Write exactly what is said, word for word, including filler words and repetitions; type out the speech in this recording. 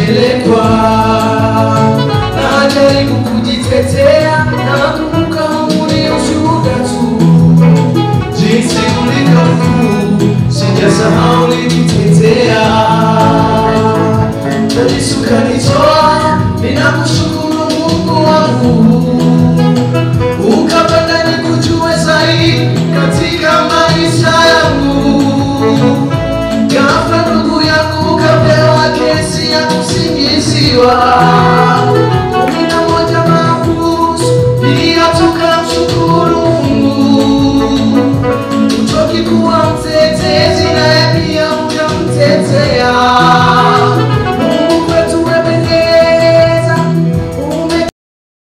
napelekwa, najaribu kujitetea, nakumbuka umri ushuhuda tu, jinsi ulikavuu, sijasahau ulijitetea, najisuka nitoa, ninakushukuru Mungu wangu.